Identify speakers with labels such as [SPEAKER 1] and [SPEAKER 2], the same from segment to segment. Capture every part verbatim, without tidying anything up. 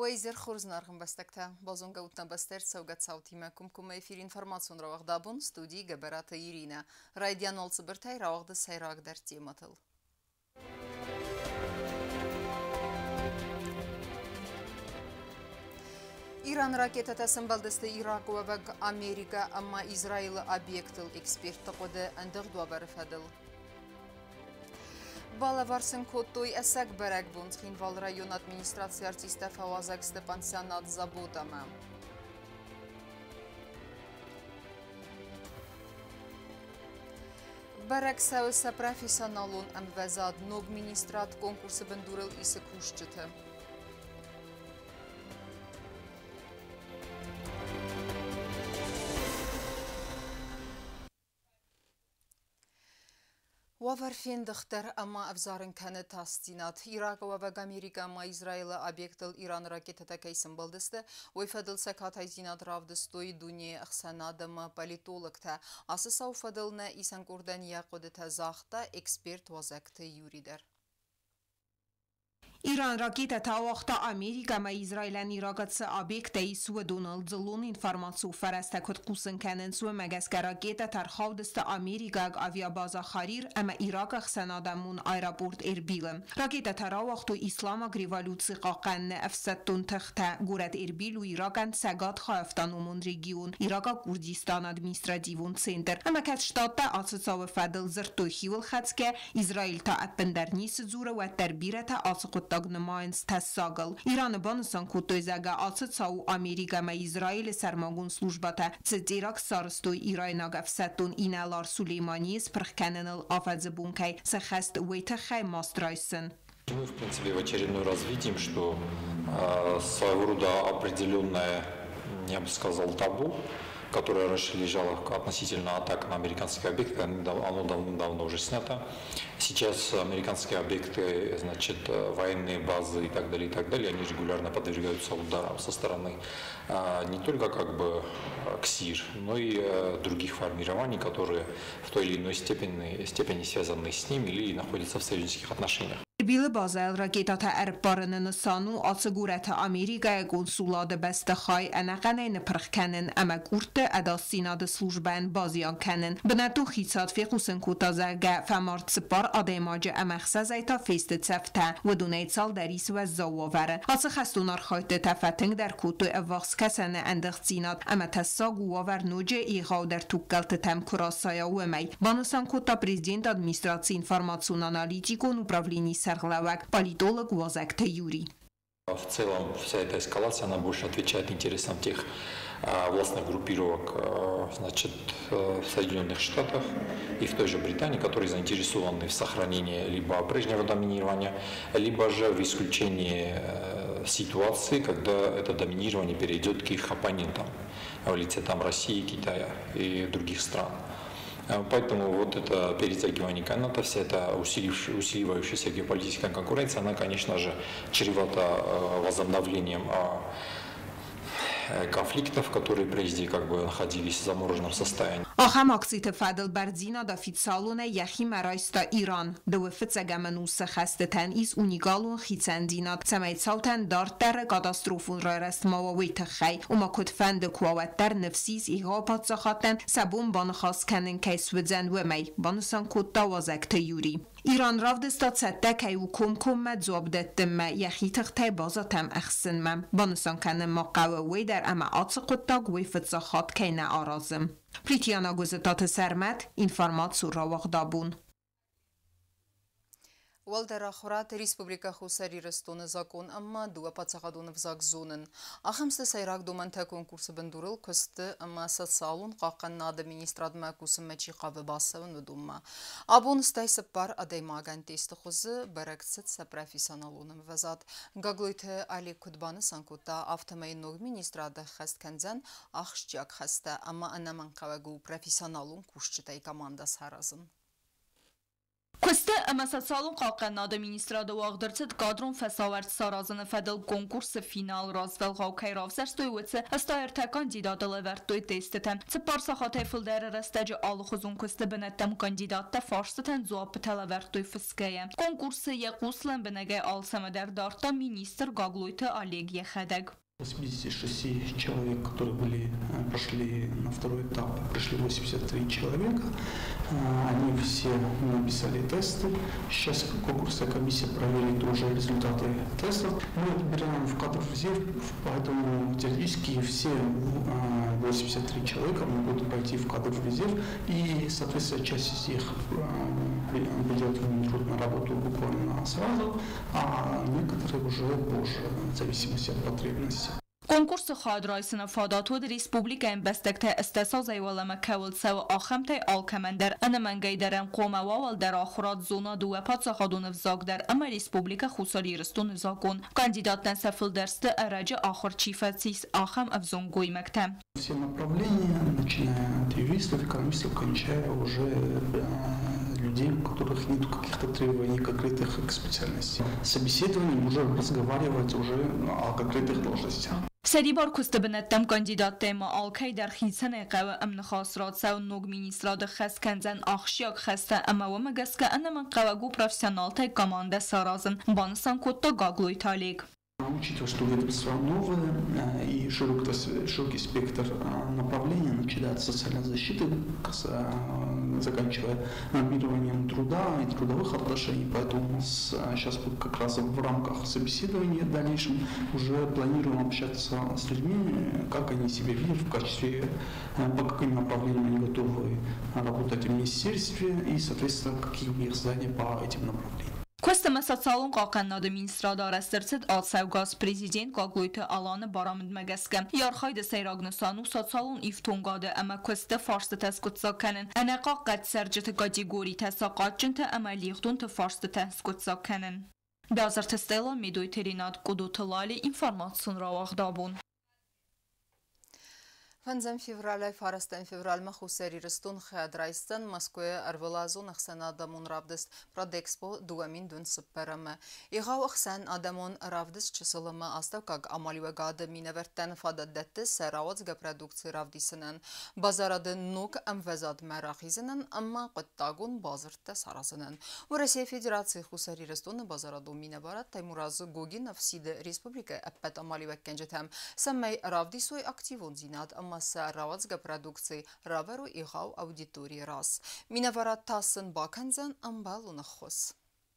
[SPEAKER 1] ويزر خورزن أرغم بستكتا بازون قوتنا بستر سوقت صوتي ماكم كم يفير إنفرماسيون رواق دابون ستودي جبرات يرينا رايديان نول صبرتاي رواق دس سيراق درتي مطل إيران راكيتا تسنبلدست إيراق وبق أمريكا أما إسرائيل أبيكتل إكسبيرت تقود أندغ دوابر فدل Балаварсын коттой әсәк бәрәк бұнц Хинвал район администрация артиста Фавазак Степансянат заботама. Бәрәк сәуісі профессионалун әмвәзад ног министрат конкурсы бендурыл исі күшчіті. وفرفين دختر أما أفزارن كانت تاستينات إيراق وفق أمريكا أما إسرائيل أبيكتل إيران راكيتا كيسن بلدسته ويفضل سكاتاي زينات رافدستوي دوني أخسانا دم باليتولكتا أساسا وفضلنا إيسان كوردان يقودتا زاختا إكسبيرت وزاكتا يوريدر
[SPEAKER 2] إيران راكيتا تاوختا أمريكا ما إسرائيلان إيراقات سأبيكتا سوى دونالد زلون إنفرماتسو فرستا كد قوسن كانن سوى مغسك راكيتا ترخاو دستا أمريكا أفيا بازا خارير أما إيراق أخسانا دامون آيرابورت إربيلم راكيتا تراوختو إسلاما ريفالوتسي قاقن أفستون تختا غورت إربيل و إيراقان ساقات خوافتان ومون ريجيون إيراقا كردستان أدميستراتيفون سنتر أما كات شتاتا أساسا وفادل زرتو خيول خدسكا إسرائيل تا أبندرنيس زورة و تربيرة أسقط نماینس تساقل ایران بانسان کتوی زگه آسد ساو امریکا ما اسرائیل سرماگون سلوجباتا تزیراک سارستوی ایران نگف ستون اینالار سلیمانیس پرخکنن الافز بونکای سخست ویتخای ماسترایسن.
[SPEAKER 3] Мы, в принципе, в очередной раз видим, что э, своего рода определенное, я бы сказал, табу, которое раньше лежало относительно атак на американские объекты, оно давно уже снято. Сейчас американские объекты, значит, военные базы и так далее, и так далее, они регулярно подвергаются ударам со стороны не только как бы КСИР, но и других формирований, которые в той или иной степени, степени связаны с ним или находятся в союзнических отношениях.
[SPEAKER 2] بیل بازل راکیتات اربارن نسانو آسگورت آمریکا کنسولاد بستخای انقنه نپرخ کنن اما گورت اداستیناد سلوجبان بازیان کنن بناتو خیصات فی قوسن کوتازگه فمارت سپار آدیماج امخصاز ایتا فیست تفته و دونه سال دریس و زاووره آس خستونار خایت تفتنگ در کوتو اواخس کسن اندخزینات اما تساگو وور نوجه ایغاو در توکلت تم کراسایا و می بانسان کوتا پریزیدنت ادمنستراcji информационно аналитикон управлений Сарлавак, политолог Вазак Юрий.
[SPEAKER 3] В целом вся эта эскалация, она больше отвечает интересам тех а, властных группировок а, значит, в Соединенных Штатах и в той же Британии, которые заинтересованы в сохранении либо прежнего доминирования, либо же в исключении а, ситуации, когда это доминирование перейдет к их оппонентам в лице там, России, Китая и других стран. Поэтому вот это перетягивание каната, вся эта усиливающаяся геополитическая конкуренция, она, конечно же, чревата возобновлением конфликтов, которые прежде как бы находились в замороженном состоянии.
[SPEAKER 2] آخام اکسیت فدل برزینا دافید سالونه یخی مرایستا ایران دو فتزگه منوس خسته تنیز اونیگالون خیتندینات سمیت ساوتن دارت در کاتاستروفون را رسما و ویت خی اما کد فند کوات در نفسیز ایغا پاتزاخاتن سبون بانخواست کنن کیس وزن و می بانسان کد دوازک تیوری ایران رافدستا صدقه و کم کم مد زوابدت دم یخی تخته بازاتم اخسن مم بانسان کنن ما قوه در اما آتس قدتاگ و فتزاخات که نه آرازم پریتیانا گوزتات سرمت اینفرماتسو را وقدابون
[SPEAKER 1] والدر آخرات республика خسری رستون زاکون اما دو پاتساقدون وزاک زونن آخمست سیراک دو منطقه کنکورس بندورل کست اما ست سالون قاقن ناد منیستراد مکوسم مچی قابل باسون و دوما آبون استای سپار ادای ماگن تیست خوزه برکست سپرافیسانالونم وزاد گاگلویت علی کدبان سانکوتا آفتمای نوگ منیستراد خست کنزن آخشجاک خسته اما انا من قوگو پروفیسانالون کشتای کاماندا سرازن
[SPEAKER 2] Questa amasasalon qalqanada ministrada waqdırtid kadron fesavert sarazını fedel konkursu final razvel qavkay ravzerstoy vetse astayerta kandidata levertoy testetem. Tsiparsa xatay fildere restaci alıxuzun questa benettem kandidatta farstaten zuap televertoy fiskaya. Konkursu yaquslan benegay alsameder darta minister Gagloyta Олег Ехедег.
[SPEAKER 4] восемьдесят шесть человек, которые были, прошли на второй этап, пришли восемьдесят три человека. Они все написали тесты. Сейчас конкурсная комиссия проверит уже результаты тестов. Мы отбираем в кадр резерв, поэтому теоретически все восемьдесят три человека могут пойти в кадр резерв. И, соответственно, часть из них придет на работу буквально сразу, а некоторые уже позже, в зависимости от потребностей.
[SPEAKER 2] Konkursu xadraysına fadatod Respublikayn bestekte istesaz eyvalama kavul sev axamtay alkamender ana mangaydaran qoma wawal dar akhirat zona du patsa khadun vzagdar ama Respublika khusari ristun zakon kandidatdan safil derste araji akhir chifatsis axam avzongoy maktam.
[SPEAKER 4] Все направления, начиная от юристов, экономистов, кончая уже людей, у которых нет каких-то требований конкретных к специальности. Собеседование уже разговаривать уже о конкретных должностях.
[SPEAKER 2] Seribar kustabenettem kandidattema alkay dar xilsene qawa amn khasrat saw nog ministrada khaskanzan akhshiak khasta ama wa magaska anama qawagu professional tay komanda sarazın bansan kotta Gagloy Олег.
[SPEAKER 4] Учитывая, что ведомство новое и широкий, широкий спектр направлений, начиная от социальной защиты, заканчивая нормированием труда и трудовых отношений, поэтому у нас сейчас как раз в рамках собеседования в дальнейшем уже планируем общаться с людьми, как они себя видят в качестве, по каким направлениям они готовы работать в министерстве и, соответственно, какие у них задания по этим направлениям.
[SPEAKER 2] Questa masasalon qalqanada ministrada rastırtid alsavgaz prezident Gagloyta alanı baramid magaska. Yarxayda seyragnusanı satsalon iftongada ama questa farsta taskutsakanın. Ana qaqqat serjata kategori tasaqatçınta ama liğdun ta farsta taskutsakanın. Dazarta Stella Medoy Terinat Kudutalali informatsion ravaqdabun.
[SPEAKER 1] Фанзам февраля фарастан февраль махусери рестун хеадрайстан Москве арвелазун ахсан адамун равдест продекспо дуамин дун суппераме. Игау ахсан адамун равдест чисылыма астав как амалива гада миневертен фададдетте саравацга продукции равдисынан. Базарады нук амвезад марахизынан амма қыттагун базыртта саразынан. В России Федерации хусери рестун базараду минебарат Таймуразы Гогинов сиде республика аппет амалива кенжетам. Саммай равдисуй активун зинад Masa ravazga produkции raveru игау аудитории раз. Минаварат тасын баканзан амбалуна хос.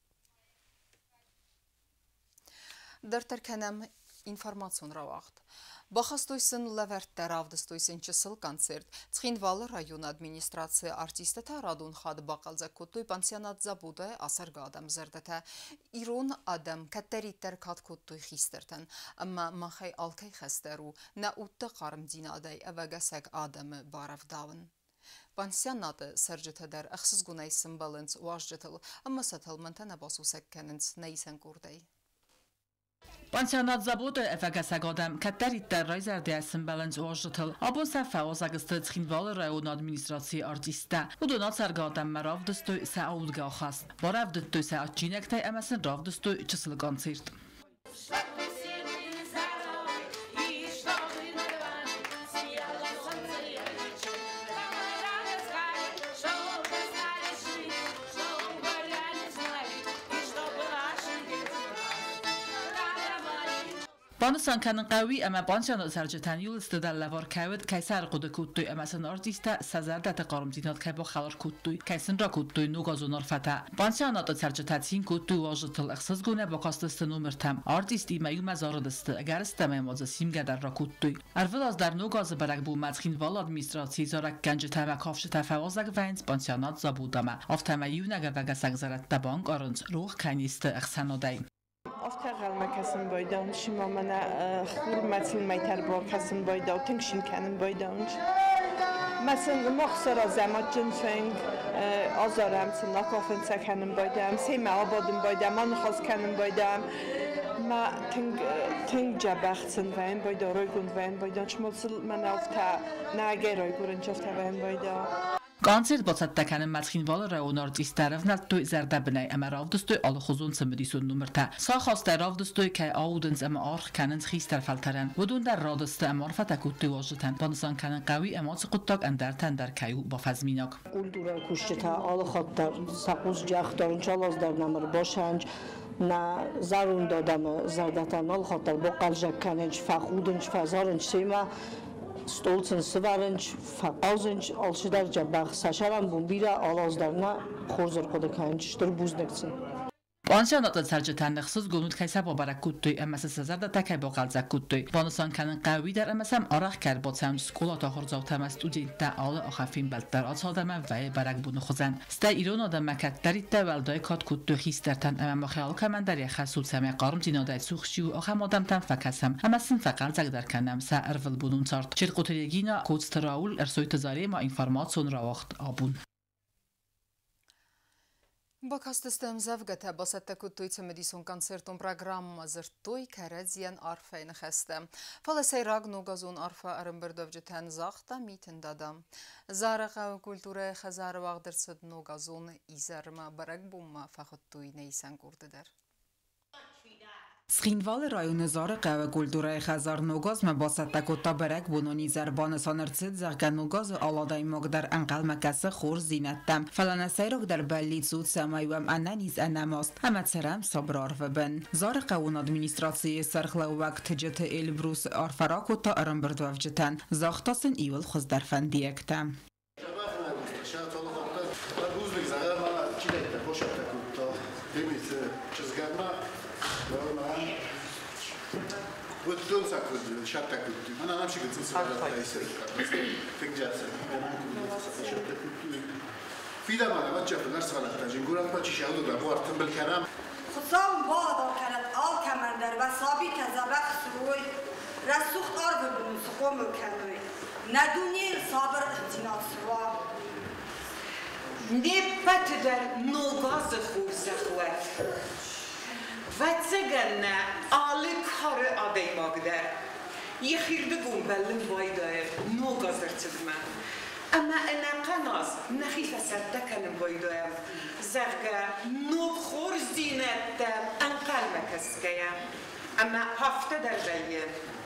[SPEAKER 1] Дартарканам информацион равахт. Бахастойсын лаверт равдастойсын чысыл концерт. Цхинвалы район администрация артистата радун хад бақалза куттой пансионат забуда асарга адам зардата. Ирон адам каттериттер кат куттой хистертен. Амма махай алкай хастеру на утта қарым динадай авагасак адамы баравдавын. Пансионаты саржыта дар ахсыз гунайсын балынц уажжытыл, амма сатылмантана басусак кәнінц найсан курдай.
[SPEAKER 5] Пансионат забода эфагасаг адам каттериттер райзардиясын баланс уажжытыл. Абон сафа озагысты цхинвалы район администрации артиста. Удонат сарга адам маравдыстой саудга хаст. Баравдыстой саатчинектай амасын равдыстой чысыл концерт. بانسان كان قوي أما بانشان سرجتان يول استدل لوار كود كيسر قد كوتوي أما سن أرتيستا سزار دت قارم زينات كيبو خلار كوتوي كيسن را كوتوي نوغازونار فتا بانشان نات سرجتاتين كوتوي واجتل اخصاص گونه با کاستست نومرتم أرتيستي مايو مزاردست اگر استم ماز سيمگه در را كوتوي اول از در نوغاز برگ بو مدخين وال ادمنستراتسي زارك گنج تما کافش تفوازگ وینز بانشانات زابودما افتما يونگه وگه سگزارت دبانگ آرنز روح کنیست اخسانودای
[SPEAKER 6] أفتغل ما كسن بايدون شما منا خور مثل ما يتربى كسن بايدا وتنشين كانن بايدونش مثلا مخسر زمات جنفنگ آزارم سن نکافن سکنن بايدام سیم آبادم بايدام من خواست کنن بايدام ما تنگ تنگ جبخت سن وین بايدا روی گند وین بايدا شما مثل من أفتا ناگه روی گرن شفت وین بايدا
[SPEAKER 5] Konser botsattakani matxinval rayon artistlarevnal toy zerdabnay ama ravdustoy alxuzun smedisun numerta. Saxaste ravdustoy kay audens ama arx kanens xister faltaran. ودون در رادسته امار فتکوتی واجتن. بانسان کنن قوی امات قطاق اندر تندر کیو با فزمیناک.
[SPEAKER 7] کلتورا کشته آل خاطر سقوس جختان چالاز در نمر باشنج نه زرون دادم زردتن آل خاطر با قلجک کننج فخودنج فزارنج سیما stolzen سوارنج فقازنج آلشدر جبخ سشرم بومبیرا آلاز در نه خورزر خود کنج در بوز نکسن.
[SPEAKER 5] بانشان سرجتن نخصوص گونود کیسا با برکوتی امس سزرد تکی با قلزک کوتی. بانسان کنن قوی در امسم آرخ کرد با تام سکولا تا خورزاو تام استودی تا آل آخفین بلتر آسادم و برک بون خوزن. ستا ایران آدم مکت دارید تا ولدای کات کوتی خیسترتن امام خیال کمن در یک خصوص سمی قارم دینادای سوخشیو آخم آدم تام فکسم امسن فقلزک در کنم سا ارول بونون سارت. چرا قطریگینا کوتستراول ارسوی تزاری ما اینفرماسیون را وقت آبون.
[SPEAKER 1] با کاستستم زفگته با ستکوتوی تمدیسون کنسرتون پروگرام زرتوی کرزیان عرفه نخسته. فلسای راگ نوگازون عرفه ارم بردوجتن زاخته میتن دادم. زارقه و کلتور خزار وقت درصد نوگازون ایزرما برگ بوم فخطوی نیسان کرده در.
[SPEAKER 2] سخینوال رایون زارقه و کلتور خزار نوگاز مباست تکوتا برک بونونی زربان سانرسید زرگه نوگاز آلادای مگ در انقل مکسه خور زینتم فلان سیرک در بلید زود سمایوم انانیز انماست همت سرم صبرار و بن زارقه و ادمینستراسی سرخل وقت جت البروس آرفراکوتا ارم بردوف جتن زاختاسن ایول خوز در فندیکتم
[SPEAKER 8] Vădăm să acolo, șapte acolo. Ana n-am și gândit să vă arăt aici să fac geață. șapte acolo. Fida mea, mă ce află, n-aș să vă arăt. Jingura după ce și-au de boart, în belcaram.
[SPEAKER 9] خصام بعض كانت آل كمندر و صابی كذبخ سروي رسوخ آرد بون سقوم کنوی ندونی صابر احتناف سوا
[SPEAKER 10] نبت در نوگاز خوب زخوت و تگنه آل کار آدی ماگدر یه خیرده گون بلن بایده نوگاز ارتدمه اما انا قناز نخیف سردکنم بایده زرگه نوب خور زینتم انقل مکسکه اما هفته در جایه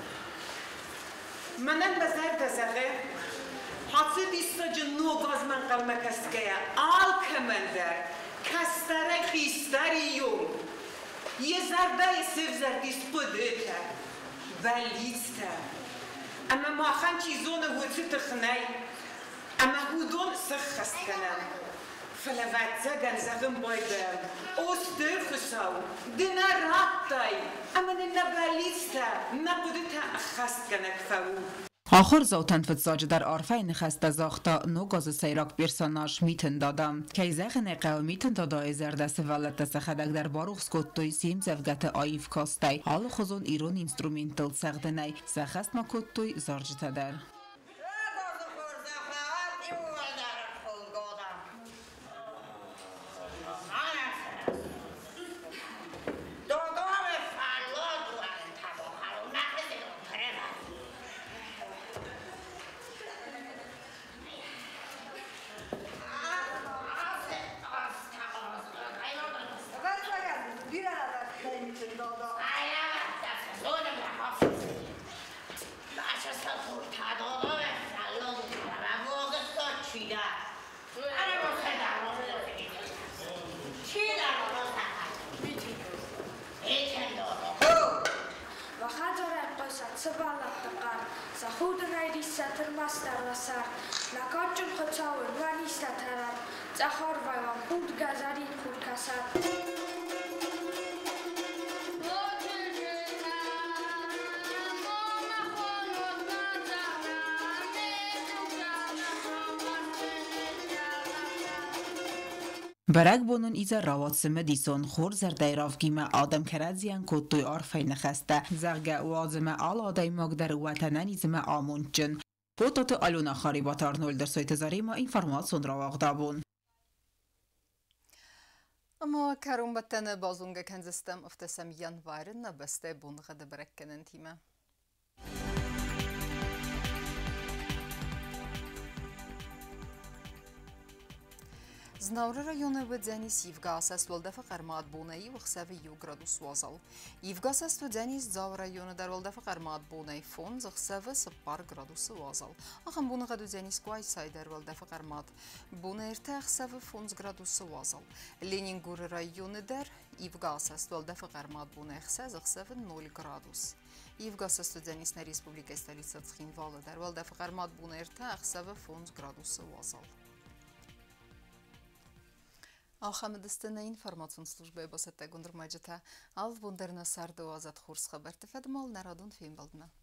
[SPEAKER 10] منم بزرد زرگه حاصل دیستاج نوگاز من قل مکسکه آل کمندر کستره خیستریوم یه زرده سف زردیست بوده تر ولیست تر اما ما خان چیزون هوتی تخنی اما هودون سخست کنم فلوات زگن زغم بایدم اوستر خساو دینا رابطای اما دینا ولیست تر نبوده تا اخست کنک فاو
[SPEAKER 2] آخر زوتن فتزاج در عرفه نخسته زاختا نوگاز سیراک پرسوناژ میتن دادم که زخن قو میتن دادای زردست ولت سخدک در باروخ سکوتوی سیم زفگت آیف کاستی حال خزون ایرون اینسترومنتل سخدنی سخست ما کتوی زارجته در
[SPEAKER 11] خود رایدی ستر مستر و سر نکاتون خطاور و نیست ترم زخار و خود گذاری خود کسر
[SPEAKER 2] برگ بونون ایزا روات سمدیسون خور زرده رافگیم آدم کرزیان کتوی عرفه نخسته زرگه وازم آل آدای مگدر وطنانیزم آمون جن بوتات آلونا خاریبات آرنول در سویت زاری ما اینفرماسون را واقدابون
[SPEAKER 1] اما کارون بطن بازونگه کنزستم افتسم ینوارن نبسته بون غد برکنن تیمه Znavra rayonu Vdzenis Yivgasas Valdafa Qarmat Bunai Vxsavi yu gradus wazal. Yivgasas Vdzenis Zav rayonu dar Valdafa Qarmat Bunai fon Zxsavi sipar gradus wazal. Axam bunu qad Vdzenis Quai Saydar Valdafa Qarmat Bunai irta Xsavi fon gradus wazal. Leningur rayonu dar Yivgasas Valdafa Qarmat Bunai Xsa Zxsavi nol gradus. Yivgasas Vdzenis na Respublika Stolica Tskhinvala dar Valdafa Qarmat Bunai irta Xsavi fon gradus wazal. Алхамедистина информацион службаи босатта гундурмаҷата ал бундерна сарду азат хурс хабар тефадмал нарадун фим балдна.